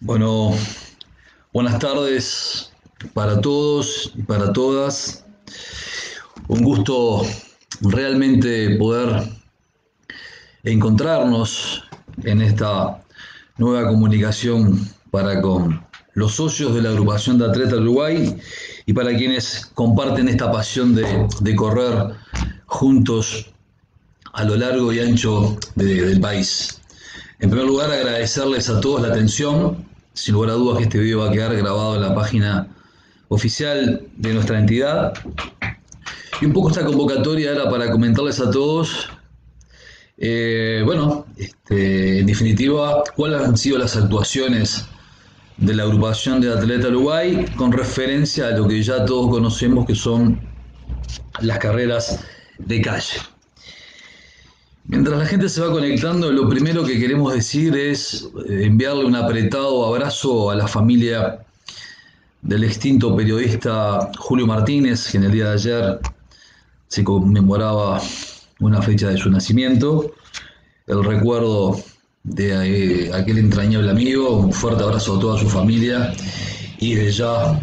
Bueno, buenas tardes para todos y para todas. Un gusto realmente poder encontrarnos en esta nueva comunicación para con los socios de la agrupación de Atletas Uruguay y para quienes comparten esta pasión de correr juntos a lo largo y ancho del país. En primer lugar, agradecerles a todos la atención. Sin lugar a dudas que este video va a quedar grabado en la página oficial de nuestra entidad. Y un poco esta convocatoria era para comentarles a todos, en definitiva, cuáles han sido las actuaciones de la agrupación de Atletas Uruguay con referencia a lo que ya todos conocemos que son las carreras de calle. Mientras la gente se va conectando, lo primero que queremos decir es enviarle un apretado abrazo a la familia del extinto periodista Julio Martínez, que en el día de ayer se conmemoraba una fecha de su nacimiento. El recuerdo de aquel entrañable amigo, un fuerte abrazo a toda su familia y de ya,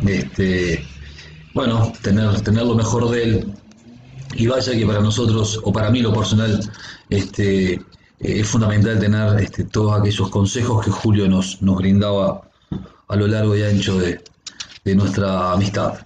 tener lo mejor de él. Y vaya que para nosotros, o para mí lo personal, es fundamental tener todos aquellos consejos que Julio nos brindaba a lo largo y ancho de nuestra amistad.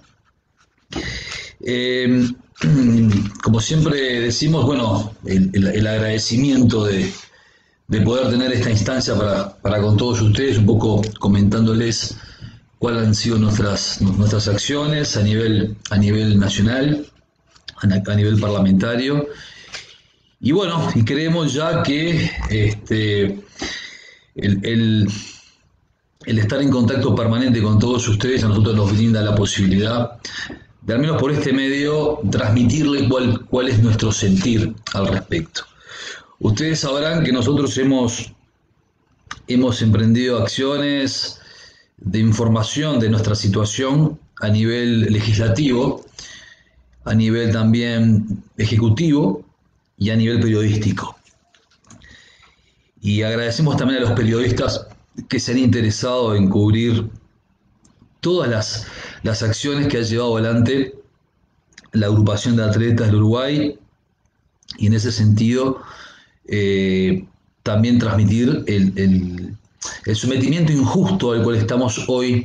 Como siempre decimos, el agradecimiento de poder tener esta instancia para con todos ustedes, un poco comentándoles cuáles han sido nuestras acciones a nivel nacional, a nivel parlamentario, y creemos ya que el estar en contacto permanente con todos ustedes a nosotros nos brinda la posibilidad de, al menos por este medio, transmitirles cuál es nuestro sentir al respecto. Ustedes sabrán que nosotros hemos emprendido acciones de información de nuestra situación a nivel legislativo, a nivel también ejecutivo y a nivel periodístico. Y agradecemos también a los periodistas que se han interesado en cubrir todas las acciones que ha llevado adelante la agrupación de atletas del Uruguay, y en ese sentido también transmitir el sometimiento injusto al cual estamos hoy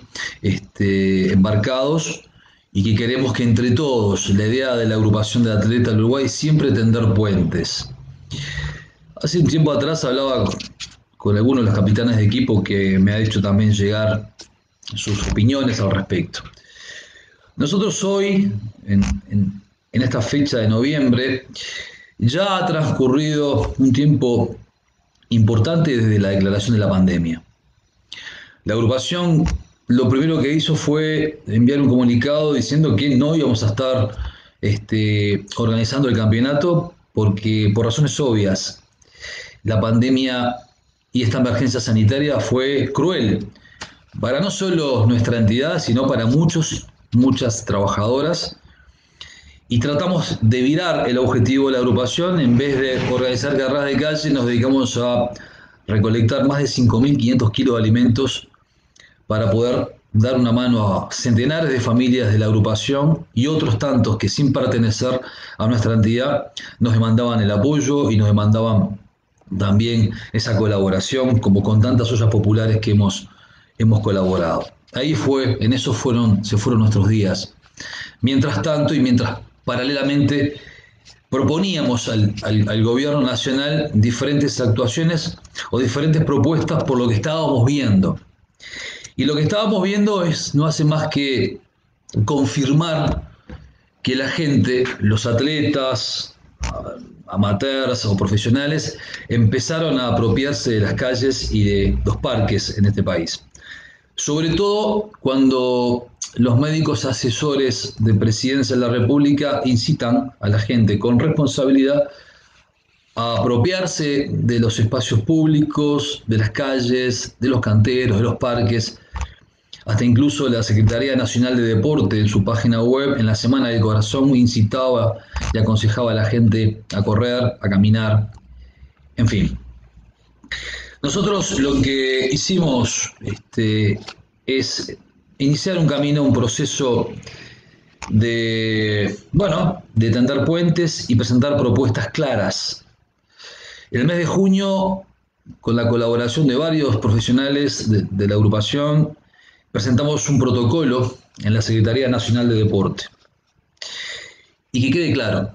embarcados, y que queremos que entre todos, la idea de la agrupación de atletas del Uruguay, siempre tender puentes. Hace un tiempo atrás hablaba con algunos de los capitanes de equipo que me ha hecho también llegar sus opiniones al respecto. Nosotros hoy, en esta fecha de noviembre, ya ha transcurrido un tiempo importante desde la declaración de la pandemia. La agrupación lo primero que hizo fue enviar un comunicado diciendo que no íbamos a estar organizando el campeonato porque, por razones obvias, la pandemia y esta emergencia sanitaria fue cruel para no solo nuestra entidad, sino para muchas trabajadoras, y tratamos de virar el objetivo de la agrupación. En vez de organizar carreras de calle, nos dedicamos a recolectar más de 5.500 kilos de alimentos para poder dar una mano a centenares de familias de la agrupación y otros tantos que, sin pertenecer a nuestra entidad, nos demandaban el apoyo y nos demandaban también esa colaboración, como con tantas ollas populares que hemos colaborado. En eso se fueron nuestros días. Mientras tanto, y mientras paralelamente proponíamos al gobierno nacional diferentes actuaciones o diferentes propuestas por lo que estábamos viendo. Y lo que estábamos viendo no hace más que confirmar que la gente, los atletas, amateurs o profesionales, empezaron a apropiarse de las calles y de los parques en este país. Sobre todo cuando los médicos asesores de Presidencia de la República incitan a la gente con responsabilidad a apropiarse de los espacios públicos, de las calles, de los canteros, de los parques. Hasta incluso la Secretaría Nacional de Deporte, en su página web, en la Semana del Corazón, incitaba y aconsejaba a la gente a correr, a caminar, en fin. Nosotros lo que hicimos es iniciar un camino, un proceso de tender puentes y presentar propuestas claras. En el mes de junio, con la colaboración de varios profesionales de la agrupación, presentamos un protocolo en la Secretaría Nacional de Deporte. Y que quede claro,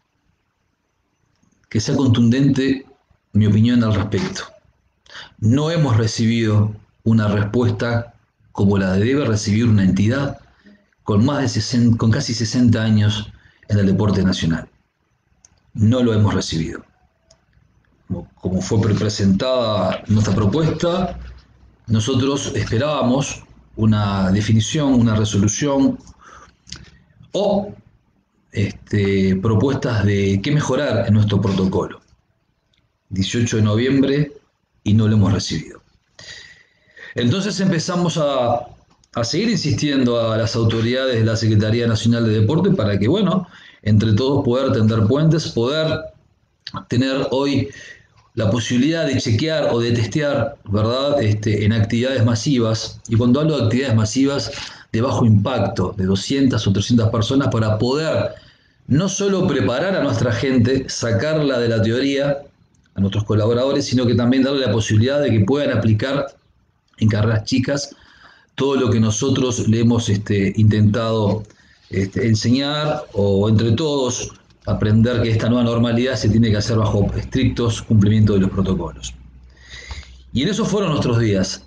que sea contundente mi opinión al respecto. No hemos recibido una respuesta como la debe recibir una entidad con casi 60 años en el deporte nacional. No lo hemos recibido. Como fue presentada nuestra propuesta, nosotros esperábamos una definición, una resolución o propuestas de qué mejorar en nuestro protocolo. 18 de noviembre y no lo hemos recibido. Entonces empezamos a seguir insistiendo a las autoridades de la Secretaría Nacional de Deporte para que, entre todos poder tender puentes, poder tener hoy la posibilidad de chequear o de testear, ¿verdad?, en actividades masivas. Y cuando hablo de actividades masivas de bajo impacto, de 200 o 300 personas, para poder no solo preparar a nuestra gente, sacarla de la teoría, a nuestros colaboradores, sino que también darle la posibilidad de que puedan aplicar en carreras chicas todo lo que nosotros le hemos intentado enseñar, o entre todos aprender que esta nueva normalidad se tiene que hacer bajo estrictos cumplimientos de los protocolos. Y en eso fueron nuestros días.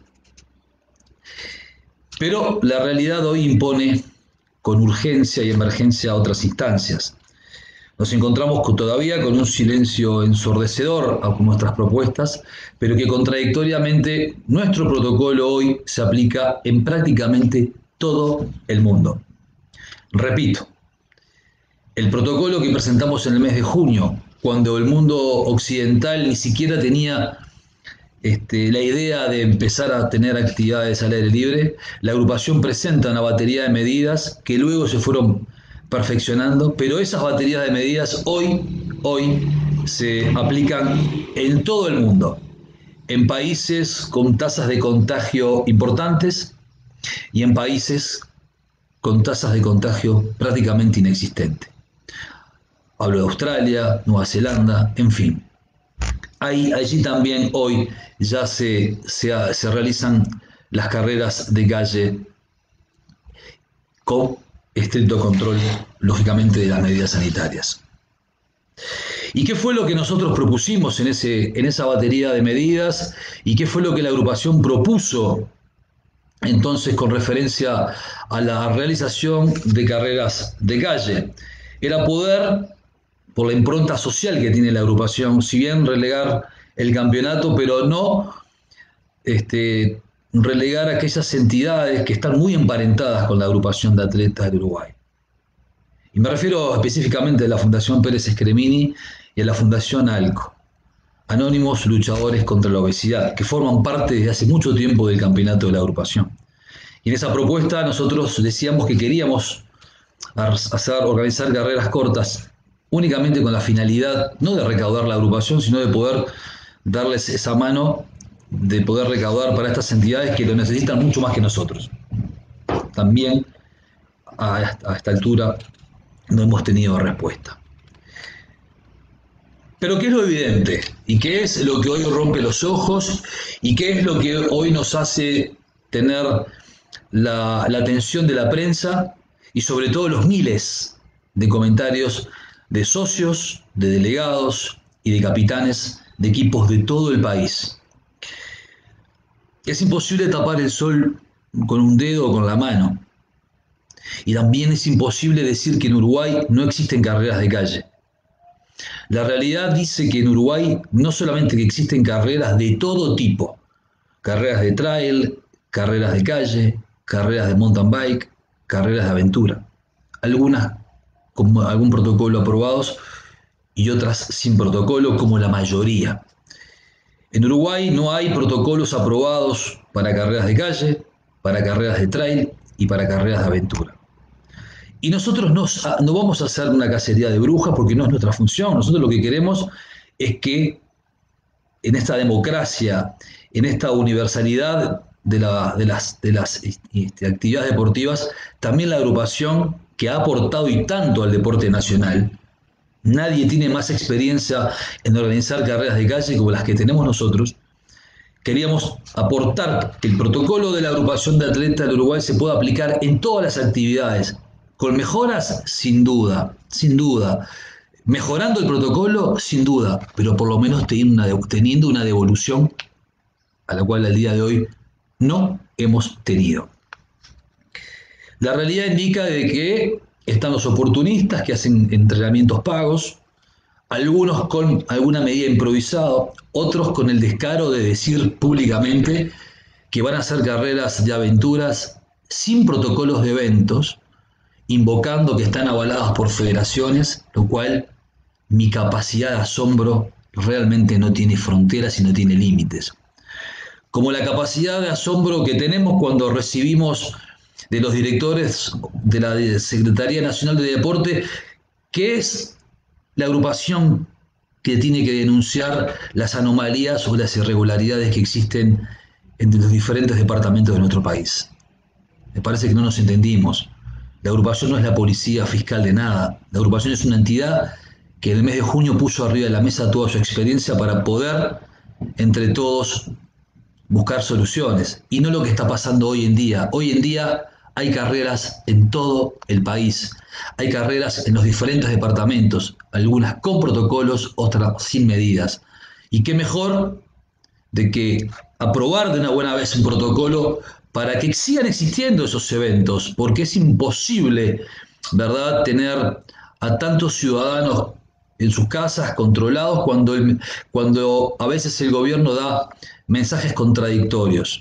Pero la realidad hoy impone con urgencia y emergencia otras instancias. Nos encontramos todavía con un silencio ensordecedor con nuestras propuestas, pero que contradictoriamente nuestro protocolo hoy se aplica en prácticamente todo el mundo. Repito, el protocolo que presentamos en el mes de junio, cuando el mundo occidental ni siquiera tenía la idea de empezar a tener actividades al aire libre, la agrupación presenta una batería de medidas que luego se fueron perfeccionando, pero esas baterías de medidas hoy se aplican en todo el mundo, en países con tasas de contagio importantes y en países con tasas de contagio prácticamente inexistentes. Hablo de Australia, Nueva Zelanda, en fin. Allí también hoy ya se realizan las carreras de calle con estricto control, lógicamente, de las medidas sanitarias. ¿Y qué fue lo que nosotros propusimos en esa batería de medidas? ¿Y qué fue lo que la agrupación propuso entonces con referencia a la realización de carreras de calle? Era poder, por la impronta social que tiene la agrupación, si bien relegar el campeonato, pero no relegar a aquellas entidades que están muy emparentadas con la agrupación de atletas de Uruguay. Y me refiero específicamente a la Fundación Pérez Escremini y a la Fundación ALCO, Anónimos Luchadores contra la Obesidad, que forman parte desde hace mucho tiempo del campeonato de la agrupación. Y en esa propuesta nosotros decíamos que queríamos organizar carreras cortas, únicamente con la finalidad no de recaudar la agrupación, sino de poder darles esa mano, de poder recaudar para estas entidades que lo necesitan mucho más que nosotros. También a esta altura no hemos tenido respuesta. Pero ¿qué es lo evidente? ¿Y qué es lo que hoy rompe los ojos? ¿Y qué es lo que hoy nos hace tener la atención de la prensa y sobre todo los miles de comentarios de socios, de delegados y de capitanes de equipos de todo el país? Es imposible tapar el sol con un dedo o con la mano. Y también es imposible decir que en Uruguay no existen carreras de calle. La realidad dice que en Uruguay no solamente que existen carreras de todo tipo, carreras de trail, carreras de calle, carreras de mountain bike, carreras de aventura, algunas con algún protocolo aprobados y otras sin protocolo, como la mayoría. En Uruguay no hay protocolos aprobados para carreras de calle, para carreras de trail y para carreras de aventura. Y nosotros no vamos a hacer una cacería de brujas porque no es nuestra función. Nosotros lo que queremos es que en esta democracia, en esta universalidad de las actividades deportivas, también la agrupación que ha aportado y tanto al deporte nacional. Nadie tiene más experiencia en organizar carreras de calle como las que tenemos nosotros. Queríamos aportar que el protocolo de la agrupación de atletas del Uruguay se pueda aplicar en todas las actividades, con mejoras sin duda, sin duda. Mejorando el protocolo, sin duda, pero por lo menos teniendo una devolución a la cual al día de hoy no hemos tenido. La realidad indica de que están los oportunistas que hacen entrenamientos pagos, algunos con alguna medida improvisada, otros con el descaro de decir públicamente que van a hacer carreras de aventuras sin protocolos de eventos, invocando que están avaladas por federaciones, lo cual mi capacidad de asombro realmente no tiene fronteras y no tiene límites. Como la capacidad de asombro que tenemos cuando recibimos de los directores de la Secretaría Nacional de Deporte, que es la agrupación que tiene que denunciar las anomalías o las irregularidades que existen entre los diferentes departamentos de nuestro país. Me parece que no nos entendimos. La agrupación no es la policía fiscal de nada. La agrupación es una entidad que en el mes de junio puso arriba de la mesa toda su experiencia para poder, entre todos, buscar soluciones. Y no lo que está pasando hoy en día. Hoy en día hay carreras en todo el país. Hay carreras en los diferentes departamentos, algunas con protocolos, otras sin medidas. Y qué mejor de que aprobar de una buena vez un protocolo para que sigan existiendo esos eventos, porque es imposible, ¿verdad?, tener a tantos ciudadanos en sus casas controlados cuando a veces el gobierno da mensajes contradictorios.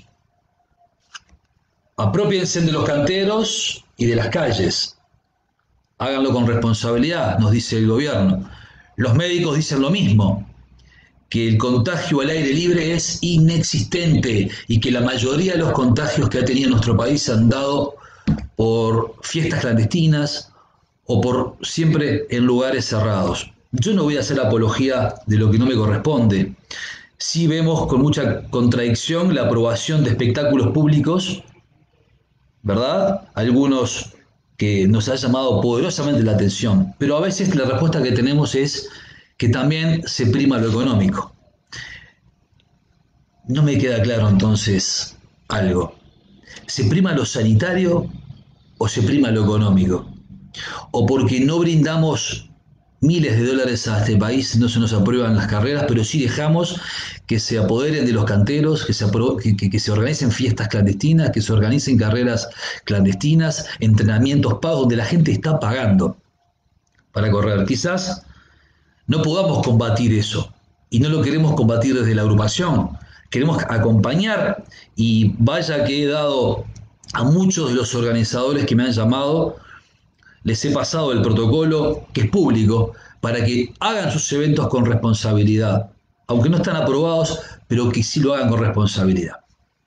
Apropiense de los canteros y de las calles. Háganlo con responsabilidad, nos dice el gobierno. Los médicos dicen lo mismo, que el contagio al aire libre es inexistente y que la mayoría de los contagios que ha tenido nuestro país se han dado por fiestas clandestinas o por siempre en lugares cerrados. Yo no voy a hacer apología de lo que no me corresponde. Sí vemos con mucha contradicción la aprobación de espectáculos públicos, ¿verdad? Algunos que nos ha llamado poderosamente la atención, pero a veces la respuesta que tenemos es que también se prima lo económico. No me queda claro entonces algo. ¿Se prima lo sanitario o se prima lo económico? ¿O porque no brindamos miles de dólares a este país no se nos aprueban las carreras, pero sí dejamos que se apoderen de los canteros, que se organicen fiestas clandestinas, que se organicen carreras clandestinas, entrenamientos pagos donde la gente está pagando para correr? Quizás no podamos combatir eso y no lo queremos combatir desde la agrupación. Queremos acompañar y vaya que he dado a muchos de los organizadores que me han llamado, les he pasado el protocolo que es público para que hagan sus eventos con responsabilidad, aunque no están aprobados, pero que sí lo hagan con responsabilidad.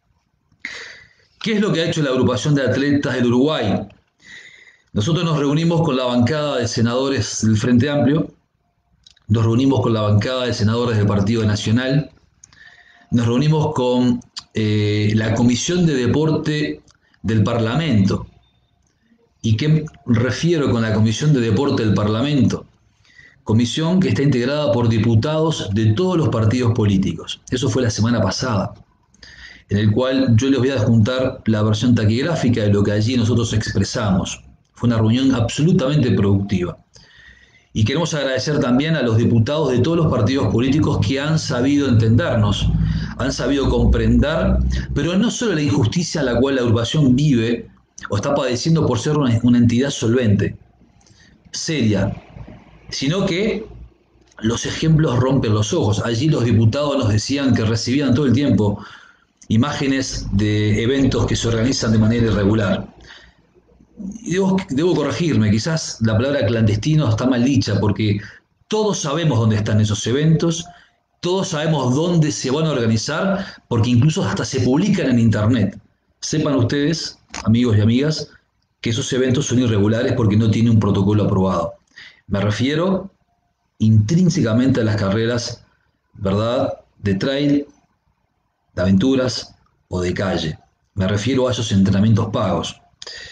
¿Qué es lo que ha hecho la agrupación de atletas del Uruguay? Nosotros nos reunimos con la bancada de senadores del Frente Amplio, nos reunimos con la bancada de senadores del Partido Nacional, nos reunimos con la Comisión de Deporte del Parlamento. ¿Y qué refiero con la Comisión de Deporte del Parlamento? Comisión que está integrada por diputados de todos los partidos políticos. Eso fue la semana pasada, en el cual yo les voy a adjuntar la versión taquigráfica de lo que allí nosotros expresamos. Fue una reunión absolutamente productiva. Y queremos agradecer también a los diputados de todos los partidos políticos que han sabido entendernos, han sabido comprender, pero no solo la injusticia a la cual la agrupación vive o está padeciendo por ser una entidad solvente, seria, sino que los ejemplos rompen los ojos. Allí los diputados nos decían que recibían todo el tiempo imágenes de eventos que se organizan de manera irregular. Y debo corregirme, quizás la palabra clandestino está mal dicha, porque todos sabemos dónde están esos eventos, todos sabemos dónde se van a organizar, porque incluso hasta se publican en internet. Sepan ustedes, amigos y amigas, que esos eventos son irregulares porque no tienen un protocolo aprobado. Me refiero intrínsecamente a las carreras, ¿verdad?, de trail, de aventuras o de calle. Me refiero a esos entrenamientos pagos.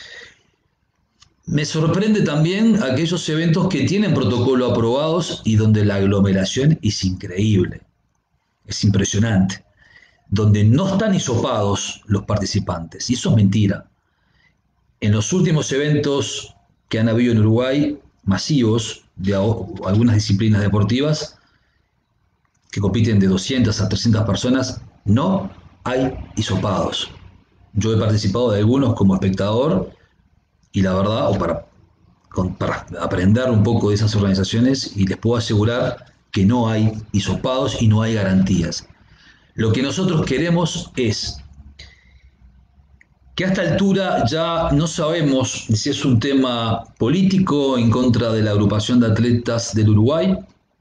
Me sorprende también aquellos eventos que tienen protocolo aprobados y donde la aglomeración es increíble, es impresionante, donde no están hisopados los participantes, y eso es mentira. En los últimos eventos que han habido en Uruguay, masivos, de algunas disciplinas deportivas, que compiten de 200 a 300 personas, no hay hisopados. Yo he participado de algunos como espectador y la verdad, para aprender un poco de esas organizaciones, y les puedo asegurar que no hay hisopados y no hay garantías. Lo que nosotros queremos es que a esta altura ya no sabemos si es un tema político en contra de la agrupación de atletas del Uruguay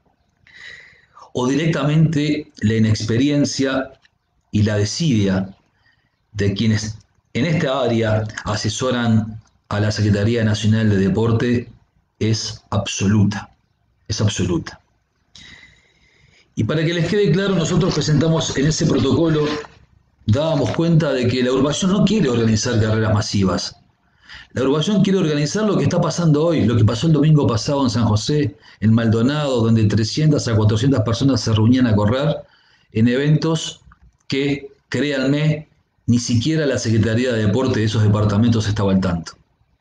o directamente la inexperiencia y la desidia de quienes en esta área asesoran a la Secretaría Nacional de Deporte es absoluta, es absoluta. Y para que les quede claro, nosotros presentamos en ese protocolo, dábamos cuenta de que la agrupación no quiere organizar carreras masivas. La agrupación quiere organizar lo que está pasando hoy, lo que pasó el domingo pasado en San José, en Maldonado, donde 300 a 400 personas se reunían a correr en eventos que, créanme, ni siquiera la Secretaría de Deporte de esos departamentos estaba al tanto.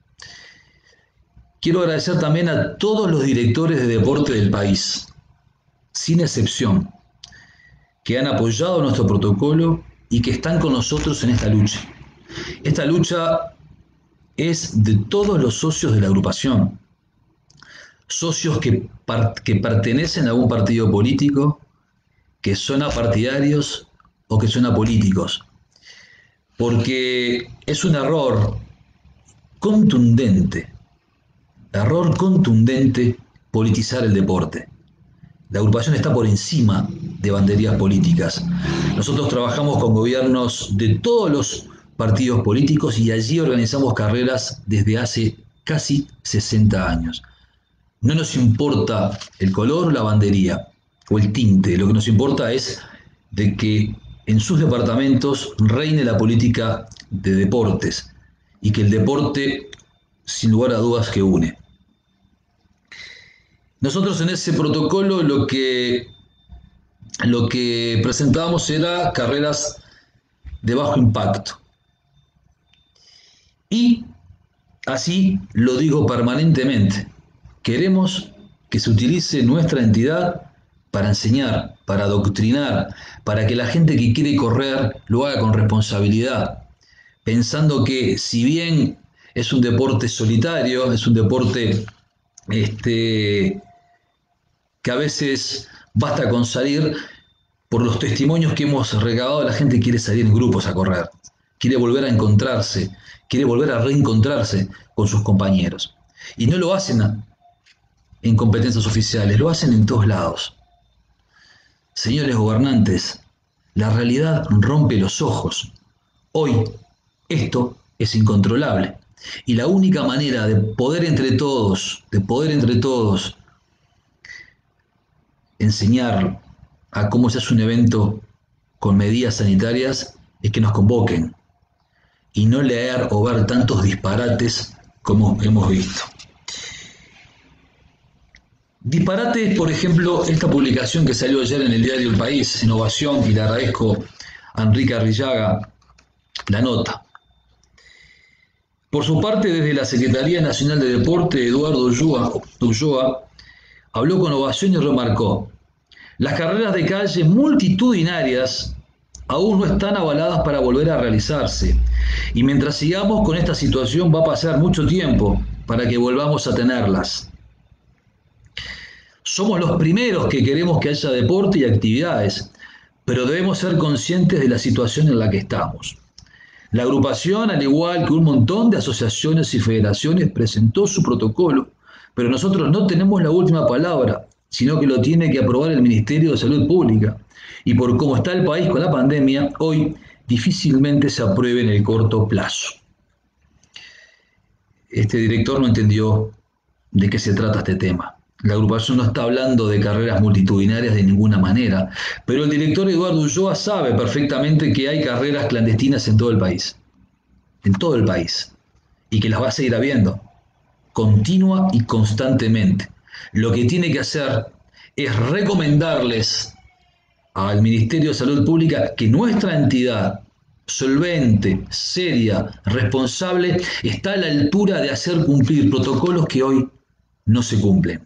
Quiero agradecer también a todos los directores de deporte del país, sin excepción, que han apoyado nuestro protocolo y que están con nosotros en esta lucha. Esta lucha es de todos los socios de la agrupación, socios que pertenecen a un partido político, que son apartidarios o que son apolíticos, porque es un error contundente politizar el deporte. La agrupación está por encima de banderías políticas. Nosotros trabajamos con gobiernos de todos los partidos políticos y allí organizamos carreras desde hace casi 60 años. No nos importa el color o la bandería o el tinte, lo que nos importa es de que en sus departamentos reine la política de deportes y que el deporte, sin lugar a dudas, que une. Nosotros en ese protocolo lo que presentábamos era carreras de bajo impacto. Y así lo digo permanentemente, queremos que se utilice nuestra entidad para enseñar, para adoctrinar, para que la gente que quiere correr lo haga con responsabilidad, pensando que si bien es un deporte solitario, es un deporte que a veces basta con salir, por los testimonios que hemos recabado, la gente quiere salir en grupos a correr, quiere volver a encontrarse, quiere volver a reencontrarse con sus compañeros. Y no lo hacen en competencias oficiales, lo hacen en todos lados. Señores gobernantes, la realidad rompe los ojos. Hoy esto es incontrolable. Y la única manera de poder entre todos enseñar a cómo se hace un evento con medidas sanitarias es que nos convoquen y no leer o ver tantos disparates como hemos visto. Disparate, por ejemplo, esta publicación que salió ayer en el diario El País, en Ovación, y le agradezco a Enrique Arrillaga la nota. Por su parte, desde la Secretaría Nacional de Deporte, Eduardo Ulloa habló con Ovación y remarcó: las carreras de calle multitudinarias aún no están avaladas para volver a realizarse, y mientras sigamos con esta situación va a pasar mucho tiempo para que volvamos a tenerlas. Somos los primeros que queremos que haya deporte y actividades, pero debemos ser conscientes de la situación en la que estamos. La agrupación, al igual que un montón de asociaciones y federaciones, presentó su protocolo, pero nosotros no tenemos la última palabra, sino que lo tiene que aprobar el Ministerio de Salud Pública. Y por cómo está el país con la pandemia, hoy difícilmente se apruebe en el corto plazo. Este director no entendió de qué se trata este tema. La agrupación no está hablando de carreras multitudinarias de ninguna manera, pero el director Eduardo Ulloa sabe perfectamente que hay carreras clandestinas en todo el país, y que las va a seguir habiendo, continua y constantemente. Lo que tiene que hacer es recomendarles al Ministerio de Salud Pública que nuestra entidad solvente, seria, responsable, está a la altura de hacer cumplir protocolos que hoy no se cumplen.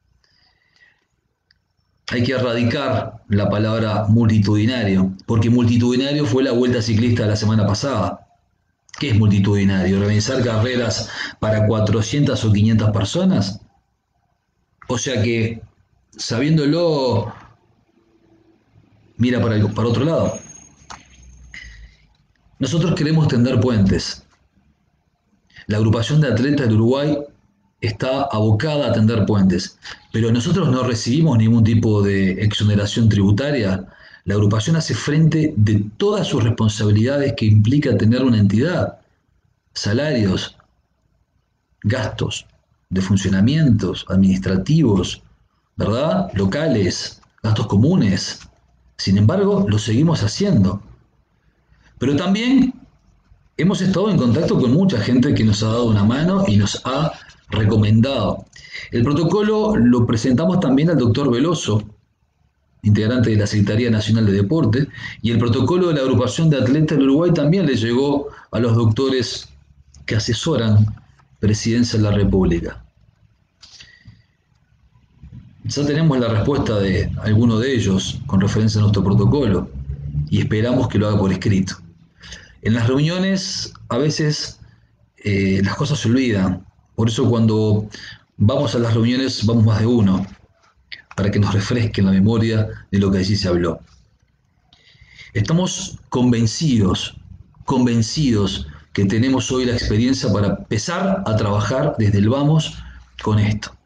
Hay que erradicar la palabra multitudinario, porque multitudinario fue la Vuelta Ciclista de la semana pasada. ¿Qué es multitudinario? ¿Organizar carreras para 400 o 500 personas? O sea que, sabiéndolo, mira para otro lado. Nosotros queremos tender puentes. La agrupación de atletas del Uruguay está abocada a tender puentes, pero nosotros no recibimos ningún tipo de exoneración tributaria. La agrupación hace frente de todas sus responsabilidades que implica tener una entidad, salarios, gastos de funcionamientos administrativos, ¿verdad? Locales, gastos comunes. Sin embargo, lo seguimos haciendo. Pero también hemos estado en contacto con mucha gente que nos ha dado una mano y nos ha recomendado. El protocolo lo presentamos también al doctor Veloso, integrante de la Secretaría Nacional de Deporte, y el protocolo de la agrupación de atletas del Uruguay también le llegó a los doctores que asesoran Presidencia de la República. Ya tenemos la respuesta de alguno de ellos con referencia a nuestro protocolo y esperamos que lo haga por escrito. En las reuniones a veces las cosas se olvidan, por eso cuando vamos a las reuniones vamos más de uno, para que nos refresquen la memoria de lo que allí se habló. Estamos convencidos que tenemos hoy la experiencia para empezar a trabajar desde el vamos con esto.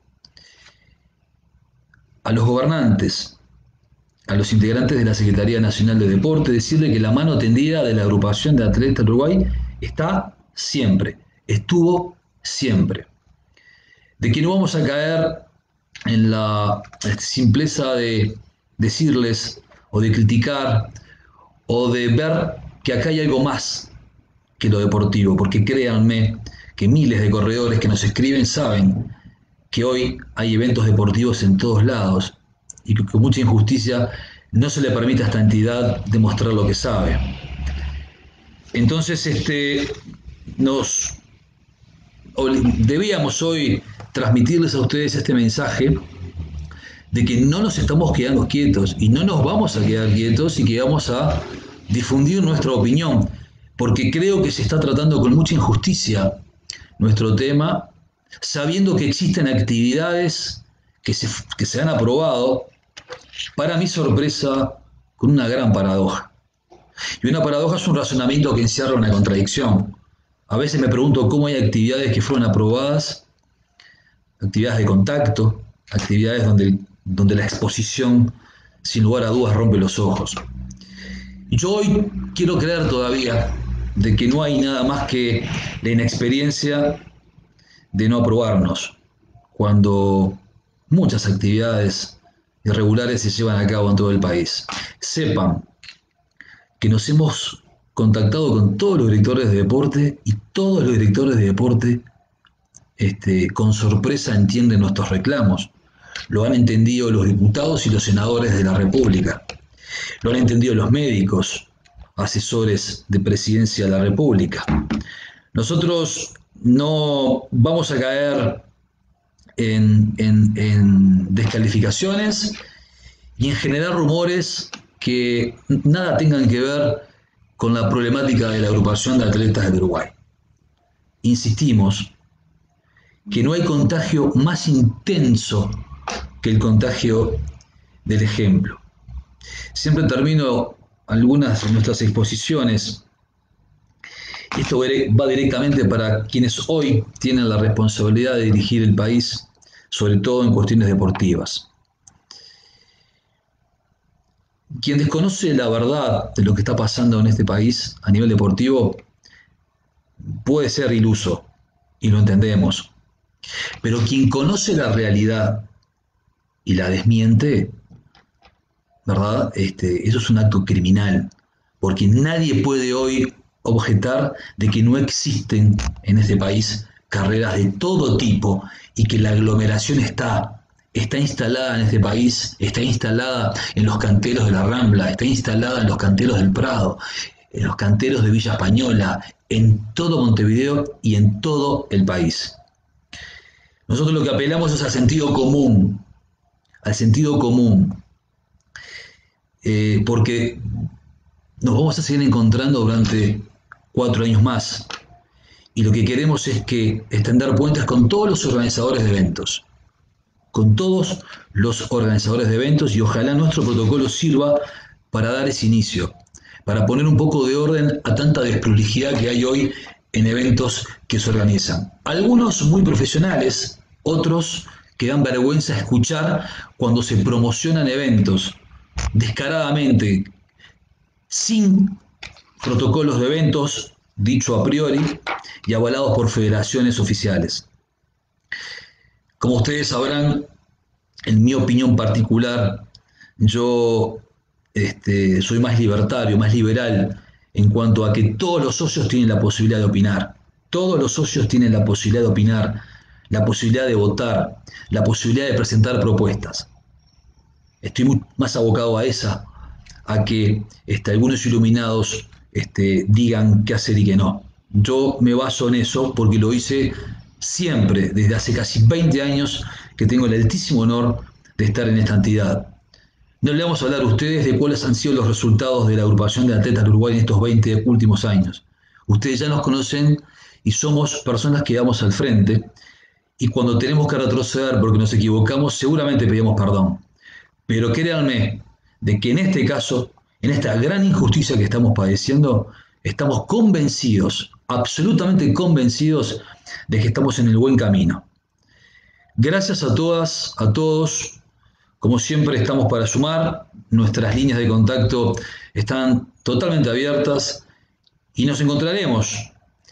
A los gobernantes, a los integrantes de la Secretaría Nacional de Deporte, decirle que la mano tendida de la agrupación de atletas de Uruguay está siempre, estuvo siempre. De que no vamos a caer en la simpleza de decirles o de criticar o de ver que acá hay algo más que lo deportivo, porque créanme que miles de corredores que nos escriben saben que hoy hay eventos deportivos en todos lados y que con mucha injusticia no se le permite a esta entidad demostrar lo que sabe. Entonces, debíamos hoy transmitirles a ustedes este mensaje de que no nos estamos quedando quietos y no nos vamos a quedar quietos y que vamos a difundir nuestra opinión, porque creo que se está tratando con mucha injusticia nuestro tema, sabiendo que existen actividades que se han aprobado, para mi sorpresa, con una gran paradoja. Y una paradoja es un razonamiento que encierra una contradicción. A veces me pregunto cómo hay actividades que fueron aprobadas, actividades de contacto, actividades donde la exposición, sin lugar a dudas, rompe los ojos. Y yo hoy quiero creer todavía de que no hay nada más que la inexperiencia de no aprobarnos, cuando muchas actividades irregulares se llevan a cabo en todo el país. Sepan que nos hemos contactado con todos los directores de deporte y todos los directores de deporte con sorpresa entienden nuestros reclamos. Lo han entendido los diputados y los senadores de la República. Lo han entendido los médicos, asesores de Presidencia de la República. Nosotros no vamos a caer en descalificaciones y en generar rumores que nada tengan que ver con la problemática de la agrupación de atletas del Uruguay. Insistimos que no hay contagio más intenso que el contagio del ejemplo. Siempre termino algunas de nuestras exposiciones. Esto va directamente para quienes hoy tienen la responsabilidad de dirigir el país, sobre todo en cuestiones deportivas. Quien desconoce la verdad de lo que está pasando en este país a nivel deportivo puede ser iluso, y lo entendemos. Pero quien conoce la realidad y la desmiente, ¿verdad? Eso es un acto criminal, porque nadie puede hoy objetar de que no existen en este país carreras de todo tipo y que la aglomeración está instalada en este país, está instalada en los canteros de la Rambla, está instalada en los canteros del Prado, en los canteros de Villa Española, en todo Montevideo y en todo el país. Nosotros lo que apelamos es al sentido común, porque nos vamos a seguir encontrando durante 4 años más. Y lo que queremos es que extender puentes con todos los organizadores de eventos. Con todos los organizadores de eventos, y ojalá nuestro protocolo sirva para dar ese inicio, para poner un poco de orden a tanta desprolijidad que hay hoy en eventos que se organizan. Algunos muy profesionales, otros que dan vergüenza escuchar cuando se promocionan eventos descaradamente, sin protocolos de eventos, dicho a priori, y avalados por federaciones oficiales. Como ustedes sabrán, en mi opinión particular, yo soy más libertario, más liberal, en cuanto a que todos los socios tienen la posibilidad de opinar. Todos los socios tienen la posibilidad de opinar, la posibilidad de votar, la posibilidad de presentar propuestas. Estoy más abocado a que algunos iluminados digan qué hacer y qué no. Yo me baso en eso porque lo hice siempre, desde hace casi 20 años que tengo el altísimo honor de estar en esta entidad. No le vamos a hablar a ustedes de cuáles han sido los resultados de la agrupación de atletas de Uruguay en estos 20 últimos años. Ustedes ya nos conocen y somos personas que vamos al frente, y cuando tenemos que retroceder porque nos equivocamos, seguramente pedimos perdón. Pero créanme de que en este caso, en esta gran injusticia que estamos padeciendo, estamos convencidos, absolutamente convencidos, de que estamos en el buen camino. Gracias a todas, a todos. Como siempre estamos para sumar. Nuestras líneas de contacto están totalmente abiertas y nos encontraremos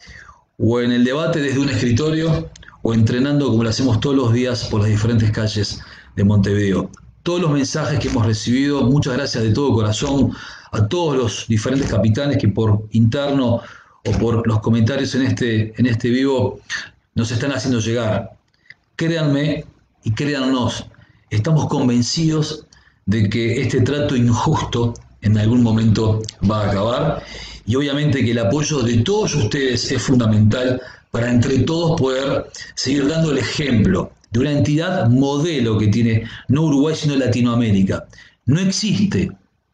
o en el debate desde un escritorio o entrenando como lo hacemos todos los días por las diferentes calles de Montevideo. Todos los mensajes que hemos recibido, muchas gracias de todo corazón a todos los diferentes capitanes que por interno o por los comentarios en este vivo nos están haciendo llegar. Créanme y créannos, estamos convencidos de que este trato injusto en algún momento va a acabar, y obviamente que el apoyo de todos ustedes es fundamental para entre todos poder seguir dando el ejemplo de una entidad modelo que tiene no Uruguay sino Latinoamérica. No existe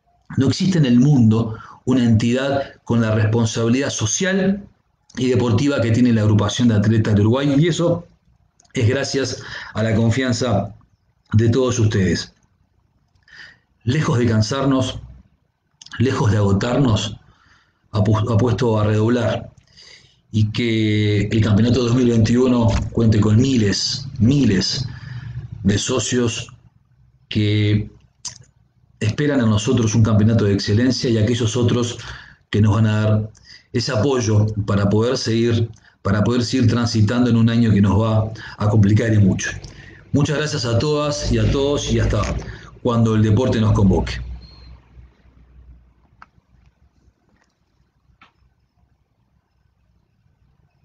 en el mundo una entidad con la responsabilidad social y deportiva que tiene la agrupación de atletas de Uruguay, y eso es gracias a la confianza de todos ustedes. Lejos de cansarnos, lejos de agotarnos, apuesto a redoblar y que el campeonato 2021 cuente con miles de socios que esperan a nosotros un campeonato de excelencia, y aquellos otros que nos van a dar ese apoyo para poder seguir transitando en un año que nos va a complicar y mucho. Muchas gracias a todas y a todos, y hasta cuando el deporte nos convoque.